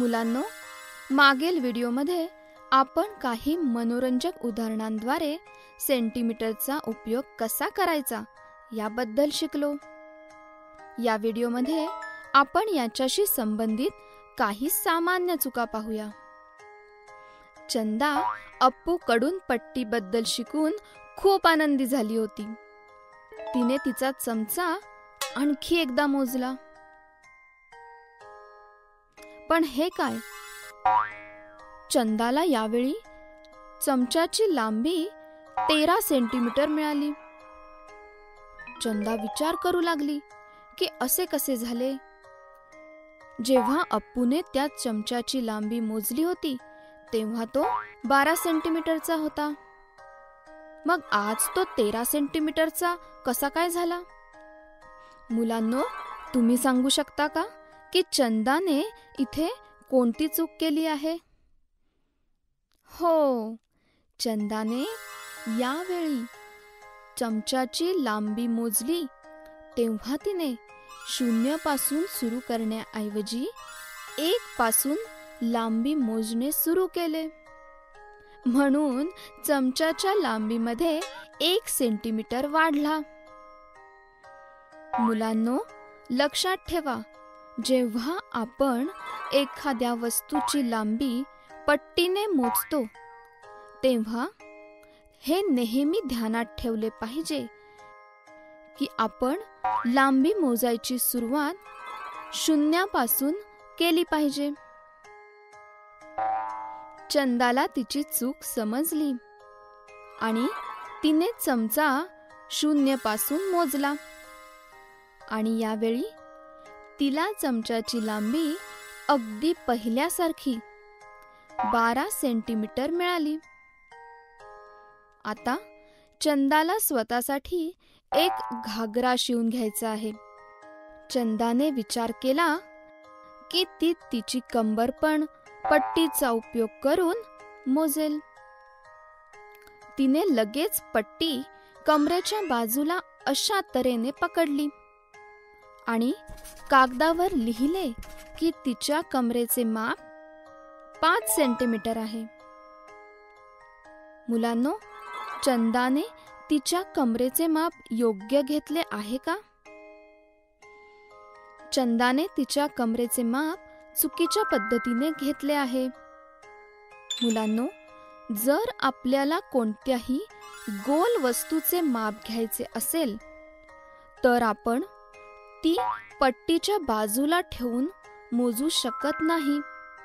मुलांनो, मागील व्हिडिओमध्ये आपण काही मनोरंजक उदाहरणांद्वारे सेंटीमीटरचा उपयोग कसा करायचा याबद्दल शिकलो. या व्हिडिओमध्ये आपण याच्याशी संबंधित काही सामान्य चुका पाहूया. चंदा अप्पू कडून पट्टीबद्दल शिकून खूप आनंदी झाली होती. तिने तिचा चमचा आणखी एकदा मोजला. पण हे काय? चंदाला यावेळी चमच्याची लांबी 13 सेंटीमीटर मिळाली. चंदा विचार करू लागली की असे कसे झाले. जेव्हा अप्पूने त्या चमच्याची लांबी मोजली होती तेव्हा तो 12 सेंटीमीटरचा होता. मग आज तो 13 सेंटीमीटरचा कसा काय झाला? मुलांनो, तुम्ही सांगू शकता का की चंदाने इथे कोणती चूक केली आहे? हो, चंदाने यावेळी चमच्याची लांबी मोजली तेव्हा तिने 0 पासून सुरू करण्याऐवजी 1 पासून लांबी मोजणे सुरू केले. म्हणून चमच्याच्या लांबीमध्ये 1 सेंटीमीटर वाढला. मुलांनो, लक्षात ठेवा, जेव्हा आपण एखाद्या वस्तूची लांबी पट्टीने मोजतो तेव्हा हे नेहमी ध्यानात ठेवले पाहिजे की आपण लांबी मोजायची सुरुवात 0 पासून केली पाहिजे. चंदाला तिची चूक समजली आणि तिने चमचा 0 पासून मोजला आणि यावेळी तिला चमच्याची लांबी अगदी पहिल्यासारखी 12 सेंटीमीटर मिळाली. आता चंदाला स्वतःसाठी एक घागरा शिवून घ्यायचा आहे. चंदाने विचार केला की ती तिची कंबर पण पट्टीचा उपयोग करून मोजेल. तिने लगेच पट्टी कमरेच्या बाजूला अशा तऱ्हेने पकडली आणि कागदावर लिहिले की तिच्या कमरेचे माप 5 सेंटीमीटर आहे. मुलांनो, चंदाने तिच्या कमरेचे माप योग्य घेतले आहे का? चंदाने तिच्या कमरेचे माप चुकीच्या पद्धतीने घेतले आहे. मुलांनो, जर आपल्याला कोणत्याही गोल वस्तूचे माप घ्यायचे असेल तर आपण ती पट्टीच्या बाजूला ठेवून मोजू शकत नाही.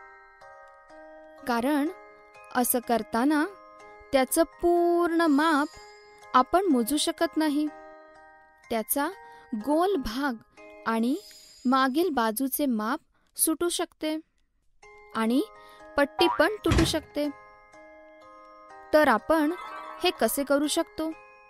कारण असं करताना त्याचं पूर्ण माप आपण मोजू शकत नाही. त्याचा गोल भाग आणि मागील बाजूचे माप सुटू शकते आणि पट्टी पण तुटू शकते. तर आपण हे कसे करू शकतो?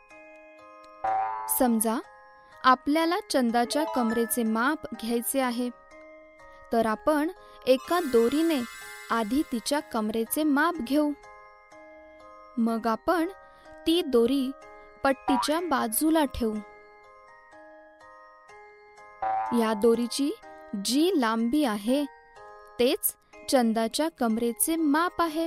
समजा आपल्याला चंदाच्या कमरेचे माप घ्यायचे आहे, तर आपण एका दोरीने आधी तिच्या कमरेचे माप घेऊ. मग आपण ती दोरी पट्टीच्या बाजूला ठेवू. या दोरीची जी लांबी आहे तेच चंदाच्या कमरेचे माप आहे.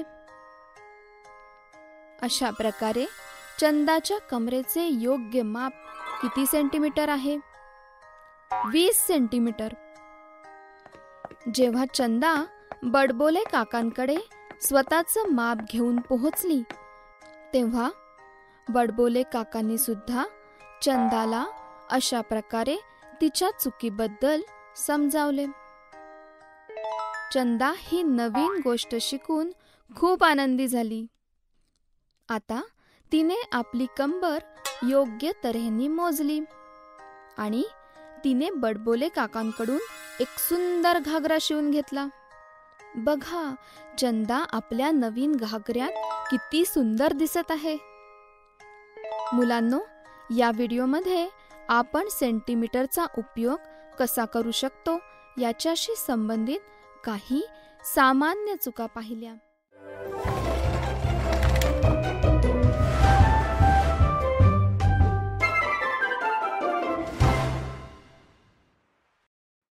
अशा प्रकारे चंदाच्या कमरेचे योग्य माप किती सेंटीमीटर आहे? 20 सेंटीमीटर. जेव्हा चंदा बडबोले काकांकडे स्वतःचं माप घेऊन पोहोचली तेव्हा बडबोले काकांनी सुद्धा चंदाला अशा प्रकारे तिच्या चुकीबद्दल समजावले. चंदा ही नवीन गोष्ट शिकून खूप आनंदी झाली. आता तिने आपली कंबर योग्य तऱ्हेने मोजली आणि तिने बडबोले काकांकडून एक सुंदर घागरा शिवून घेतला. बघा, चंदा आपल्या नवीन घागऱ्यात किती सुंदर दिसत आहे. मुलांनो, या व्हिडिओमध्ये आपण सेंटीमीटरचा उपयोग कसा करू शकतो याच्याशी संबंधित काही सामान्य चुका पाहिल्या.